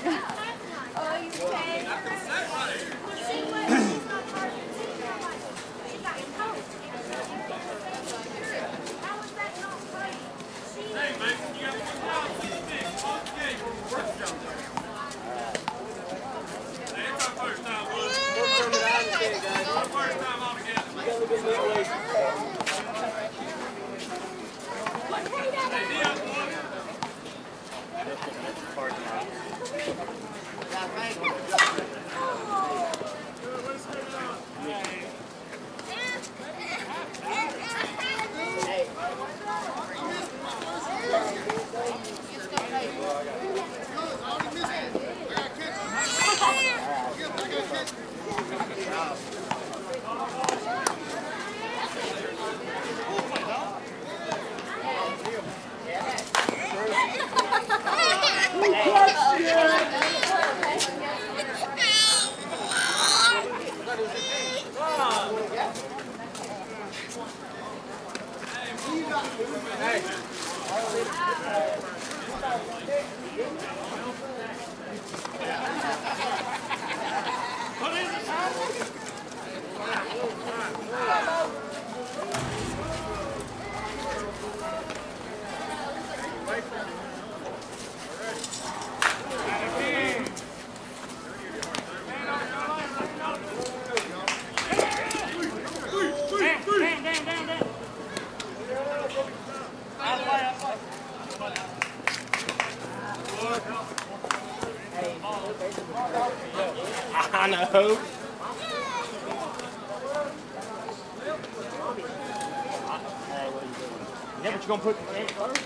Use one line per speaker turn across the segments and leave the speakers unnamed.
Oh, you okay?
Hey, mate, you got one time for the stick. Off the game. First jump. Hey, it's our first time, bud. Our first time all together, man. Hey, Dion, boy.
I know. Yeah, but you're going to put the first?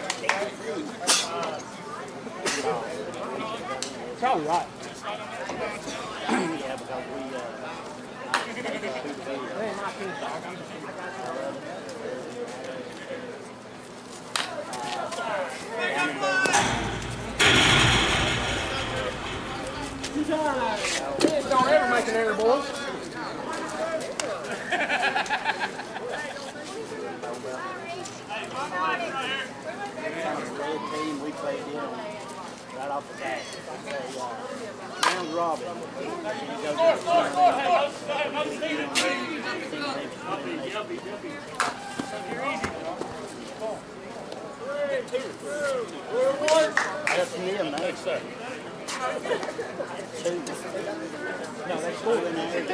It's probably right. Yeah, because don't ever make an error, boys. Team we played in right off the bat. Round robin. That's him, mate. Two. No, that's four in there.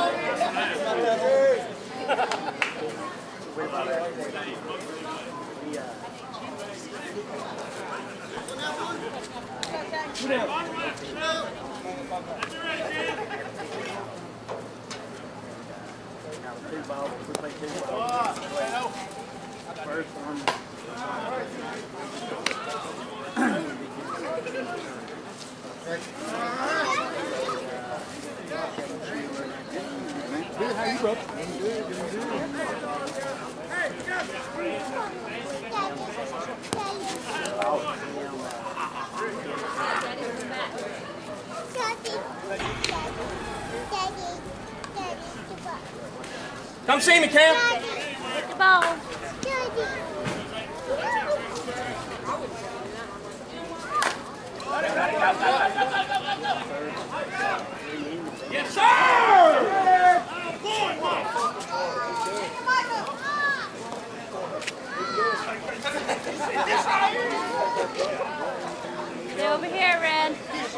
Two balls. We play two balls. First one. Good, how you, bro? Come see me, Cam.
Hit the ball.
Yes, sir!
Stay over here, Red.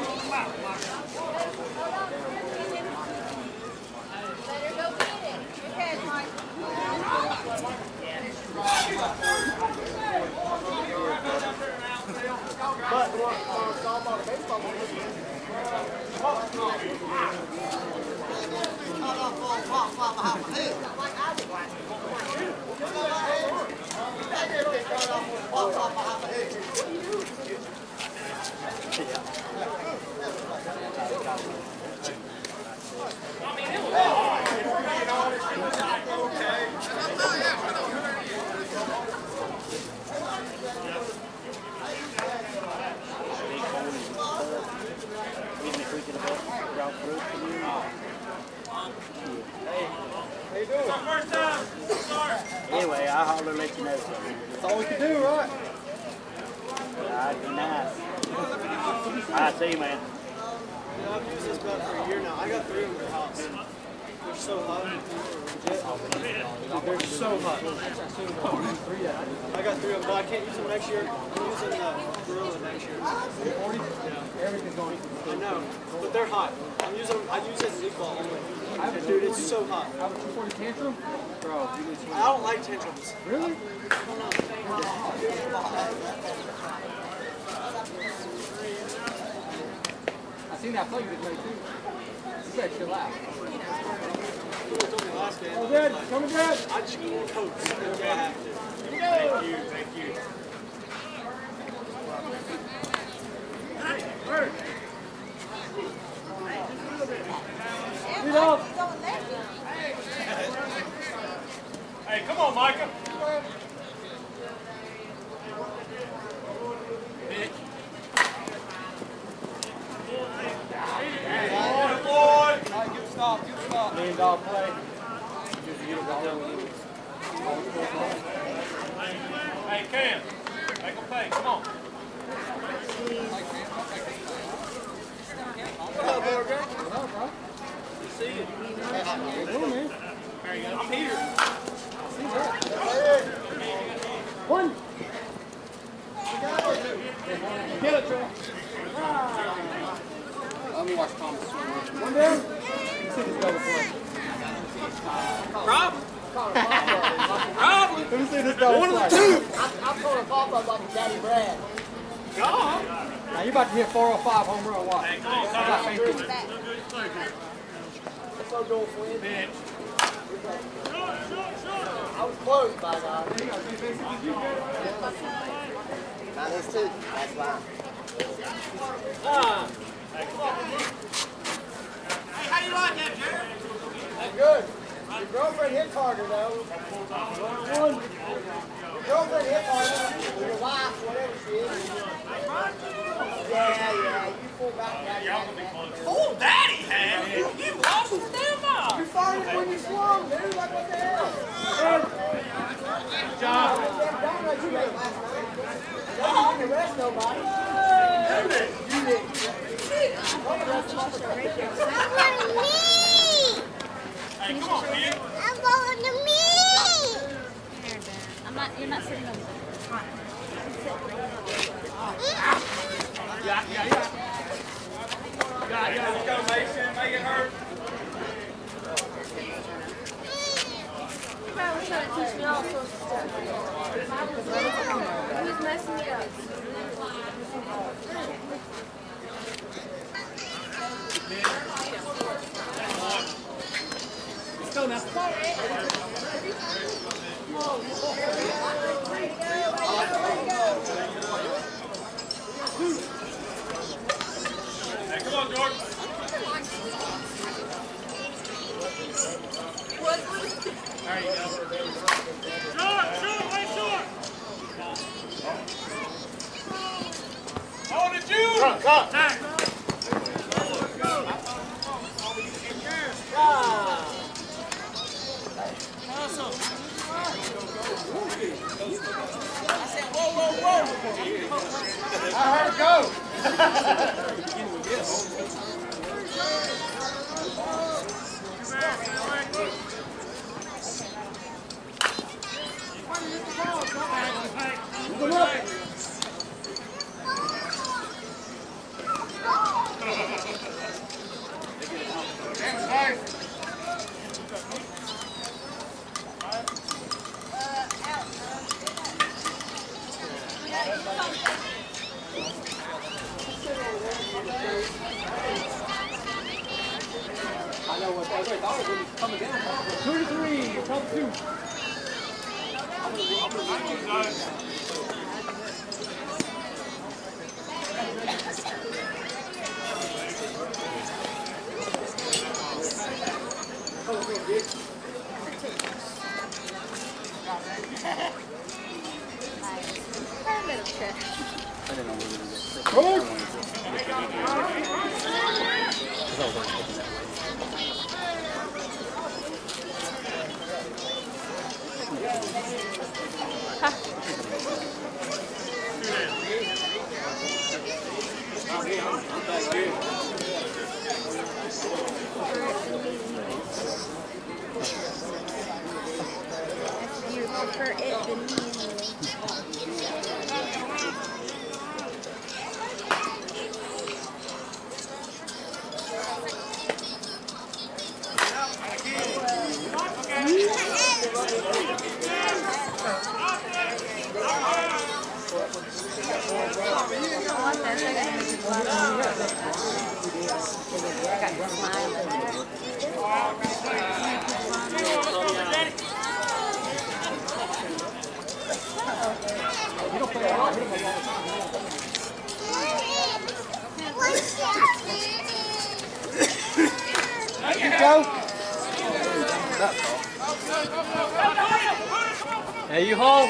Anyway, I'll holler and let you know something.
That's all we can do, right?
That'd be nice. I see, man.
Yeah, I've used this belt for a year now. I got 3 of them in the house. They're so hot. They're so hot. I got 3 of them, but I can't use them next year. I'm using the Gorilla next year. 40? Yeah. Everything's going. I know, but they're hot. I use it in league ball only. Dude, it's so hot.
I have a 240 tantrum? Bro,
I don't like tantrums.
really?
I don't know.
I seen that play you did play too. You better chill out.
People told me last game.
Oh, Dad, come again.
I just want to coach. I have to.
Thank you, thank you.
Lead off.
Hey, come on, Micah.
Good stop, good stop. $1 million play.
Hey, Cam. Make them pay. Come on. What up, Morgan?
What up, bro?
See you.
Cool, man.
I'm here.
See that. One. Kill it, Trey. Let me watch Thomas. One down. You see this double play.
Problem.
Let me see this double play.
I'm going to pop up like Daddy Brad.
God.
Now you about to hit 405 home run. Watch. I got faith in you.
Let's go go win. I was close, by God. Now there's 2. That's fine.
Hey, how you like that, Jared?
That's good. Your girlfriend hits harder, though. Your girlfriend hits harder. Your wife, whatever she is. Yeah. You pull back.
Full daddy had. You lost the damn ball.
You fired it when you swung, dude. Like, what the hell?
Good job.
Them donuts you ate last night. They didn't arrest nobody. You did.
Hey, come on, man.
You're not sitting on the front.
Yeah. Let's go, Mason. Make it hurt.
You probably trying to teach me all sorts of stuff. Who's messing me up?
Let's go now.
Hey, come on, Jordan. There you go. Short, way short. Hold it, Jude. Cut. Tack.
I heard it go. I know what that was. I was when he's coming down. 2-3, top 2.
You prefer it than me anyway.
Hey, you home?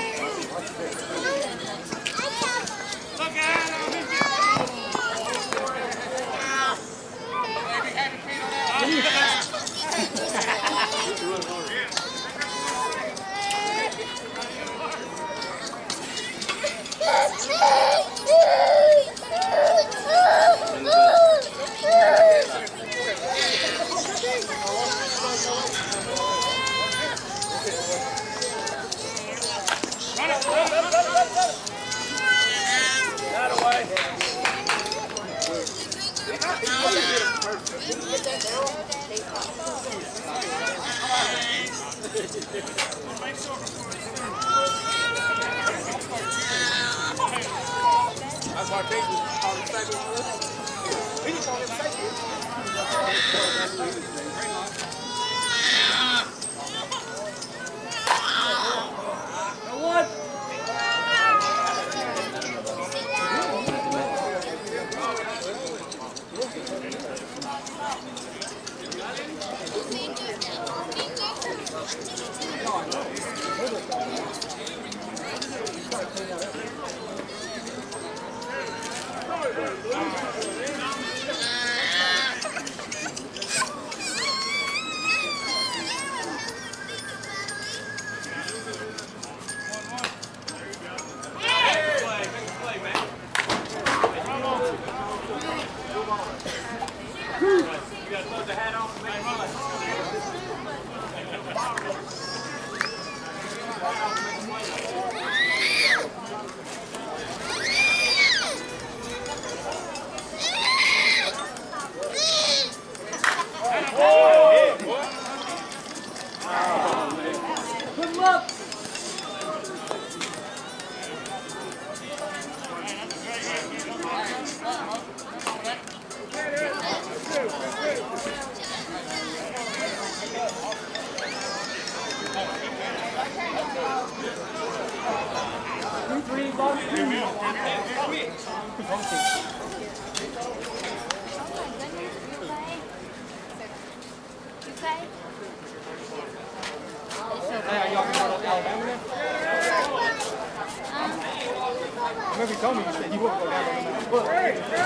Remember you told me you said you wouldn't go down there.
No, but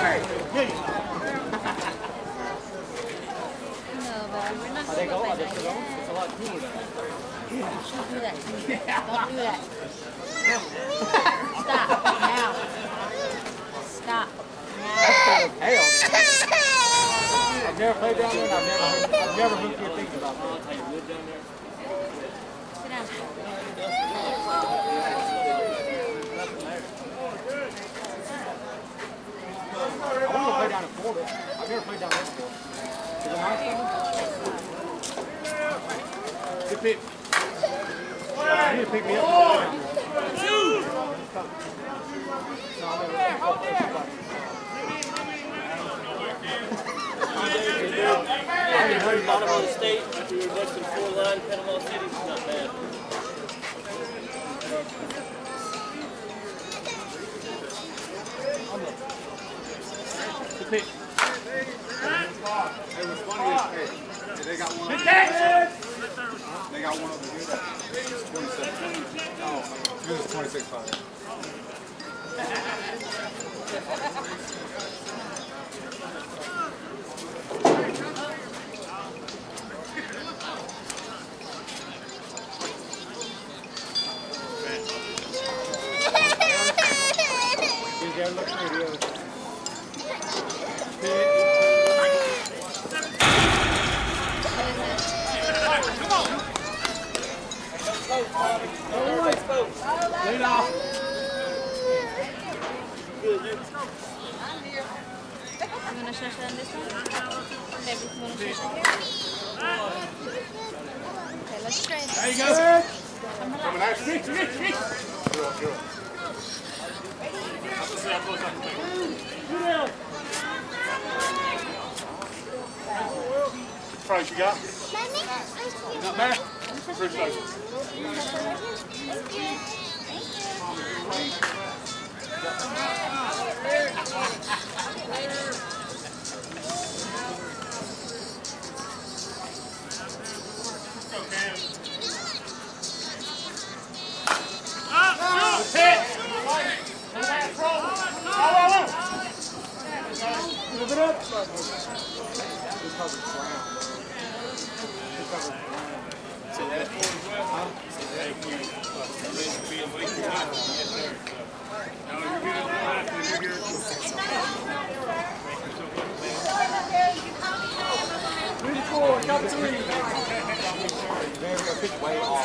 we're not
They
going
go,
to
they
that
go.
yet.
It's a lot cooler down there.
Don't do that to me. Don't do that. Stop now. Stop now.
Hell. I've never played down there and I've never heard good things about that. How you live down there?
Sit down.
I want to play down in Florida. I've never played down there before. Is it nice down there? Good pick. You need to pick me up and play down there. No, I've never.
Panama State, after we were next to the 4-line, Panama City's not bad.
Good pick.
It was funny. Hey, they got one. They got one over here. 27. Oh, this is 26.
Look pretty. Lead off.
Good, you.
You want to shush on this one? Maybe you want to shush it here? Okay, let's try it.
There you go.
Coming at you. Price you got? Not bad. Appreciate it.
Move it up.
Top three.
Way off.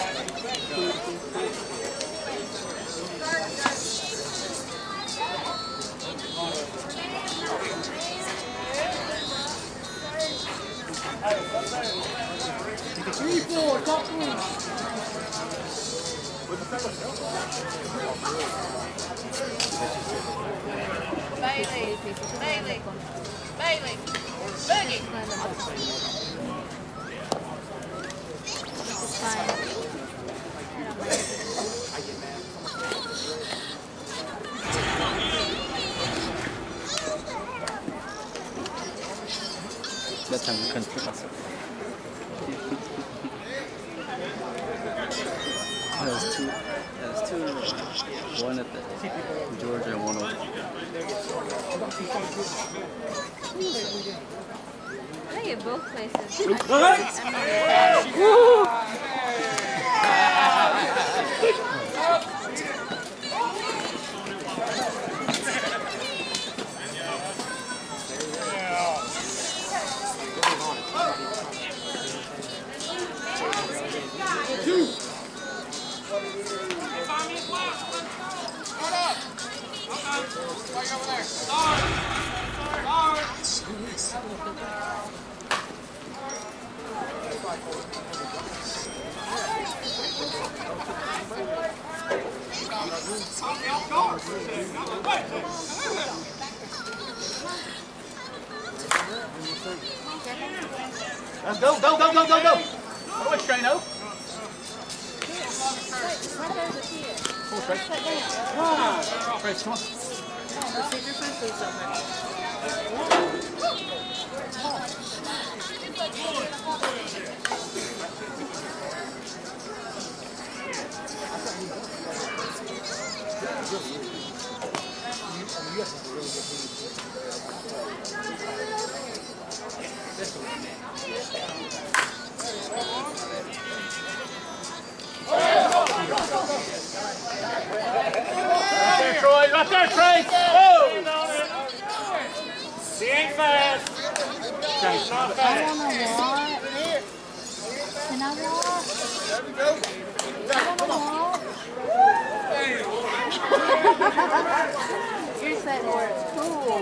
Three, four, top three.
Bailey. Boogie. This is fine.
That time we couldn't flip us. That was two. One at the Georgia and one over.
I think at both places.
Let's go. Go. What away, Strano? Trace, come on.
Troy, right there, Trace! Whoa! He ain't fast. He's not
I
fast.
wanna walk. Can I walk? I wanna walk. You're setting words. Cool.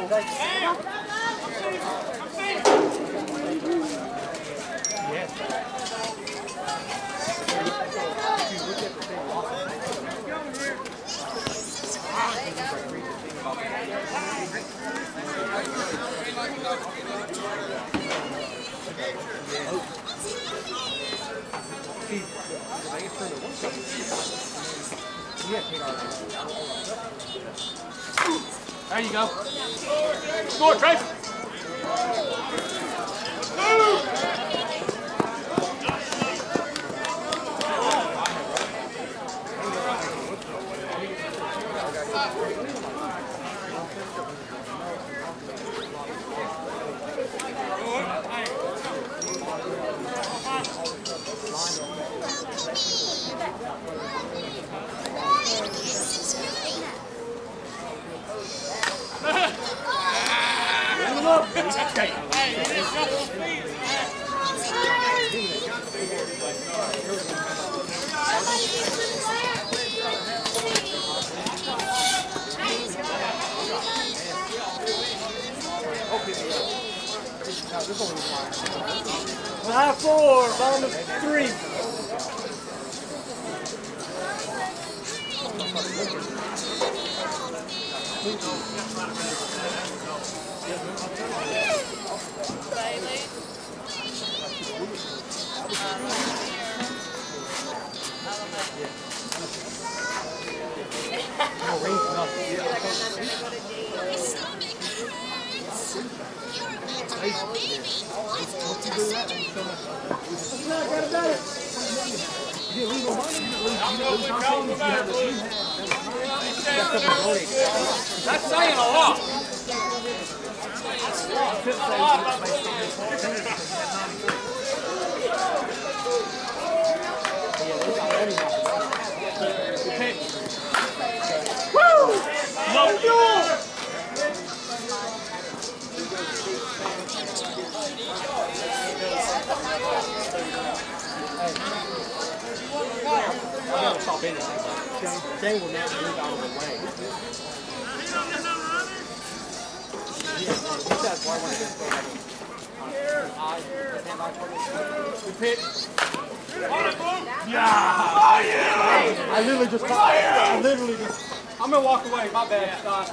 There you go. Score, Trace! High 4, bottom of 3.
That's saying a lot.
They will not move out of the way. Good pitch. Yeah! I literally just I'm gonna walk away, my bad. Stop.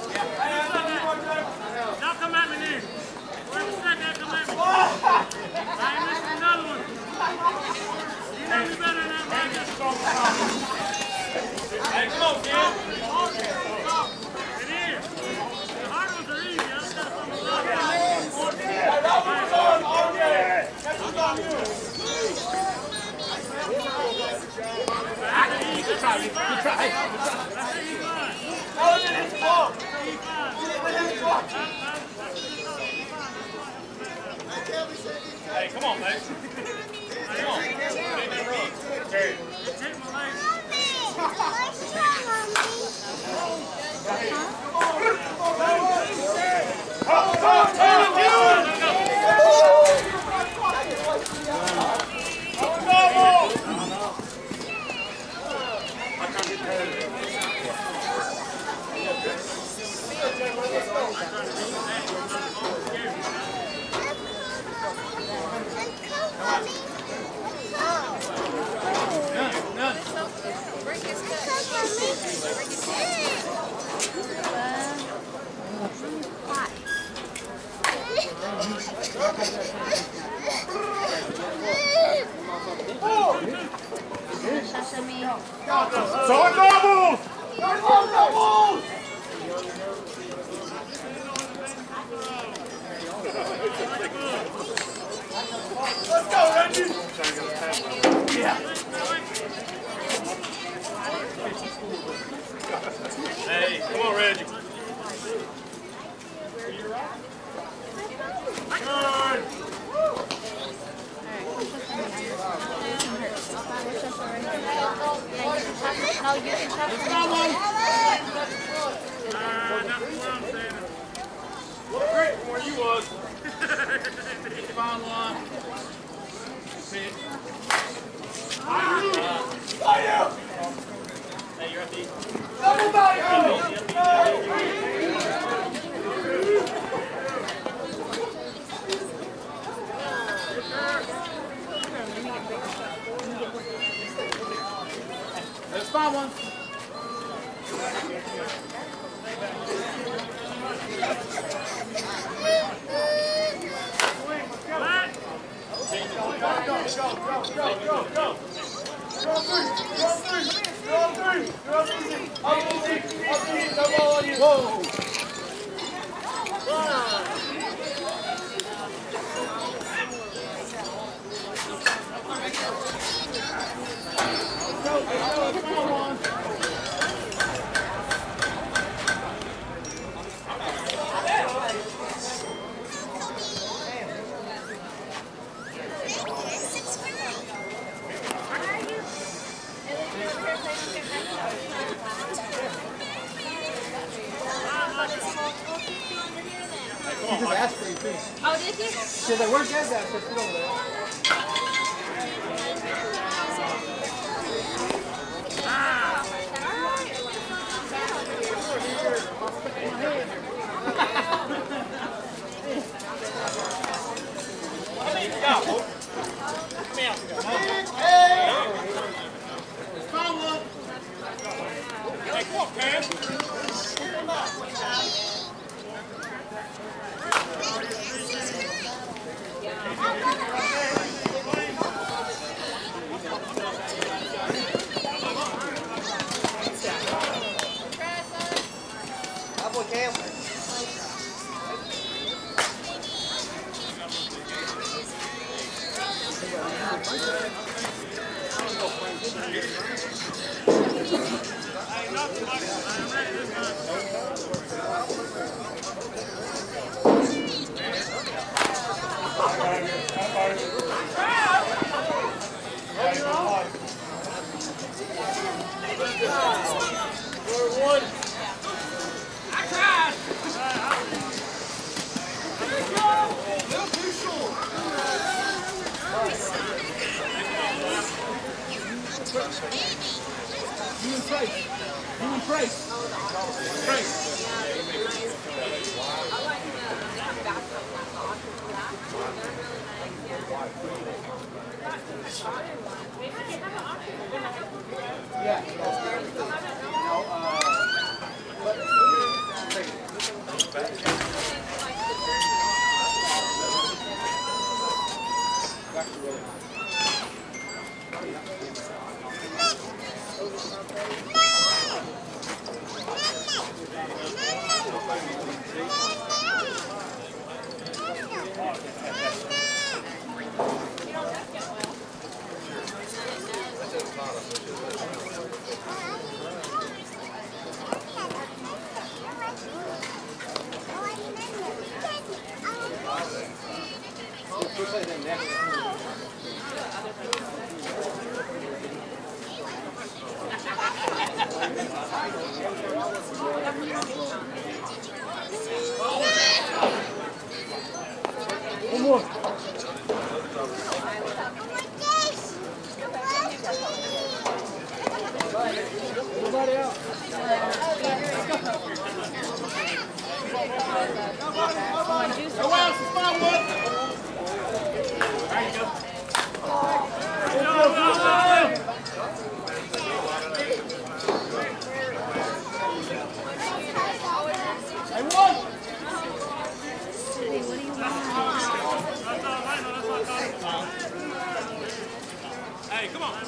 Now come at me, dude. Wait a second, come at me. I ain't missing another one. You know me better than that, man. Hey, come on, kid. It is. The hard ones are easy. I just got something to love.
Good try.
Hey, come on, mate. Come on. Carry it. Hit my leg.
So it doubles!
Let's go, Reggie!
Yeah.
Hey, come on, Reggie. Good.
No, you can touch
Not from where I'm standing. Great from where you was. Fine one. Pitch. Hey, you're up easy.
Double back!
Let's find one. Whoa! She just asked for you too.
Oh, did you?
She was like, where's Dad at? I said, sit over there.
Cowboy Campbell.
Hey, come on.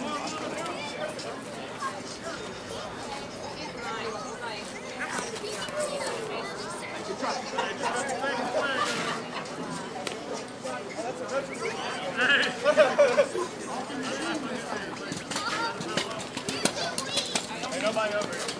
Ain't nobody over here.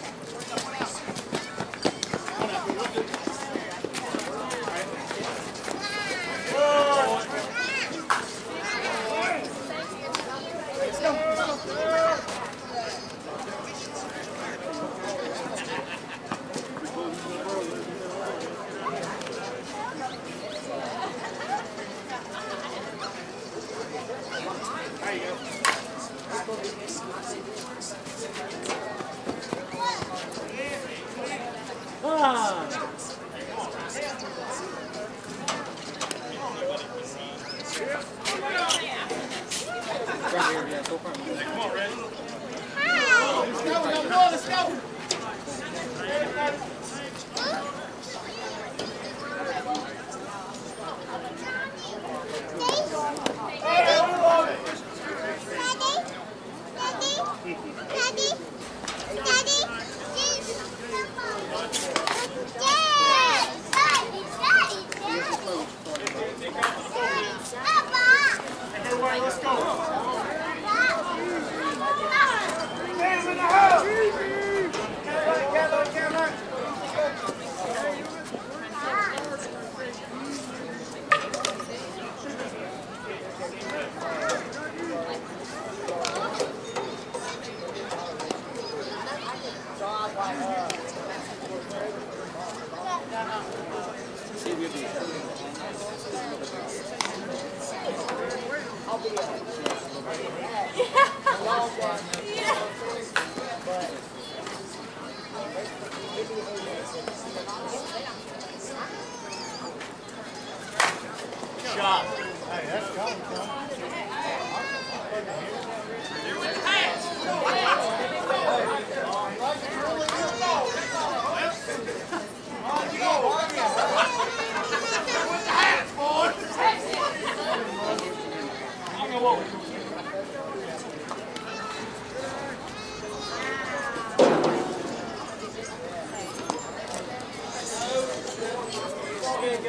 Shot.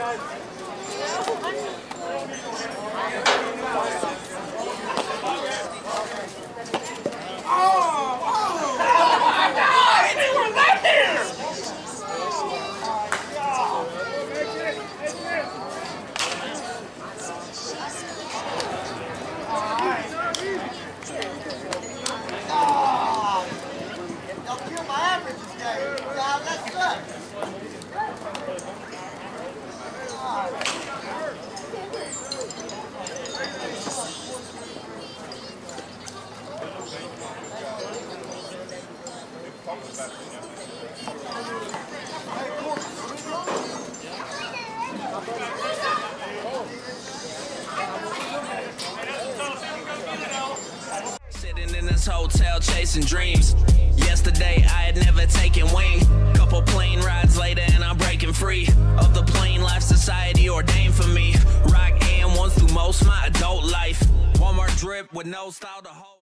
guys.
Y'all kill my averages, guys. Yeah, that sucks.
Sitting in this hotel chasing dreams. Yesterday I had never taken wing. Couple plane rides later and I'm breaking free of the plain life society ordained for me. Rock AM1 through most my adult life. Walmart drip with no style to hold.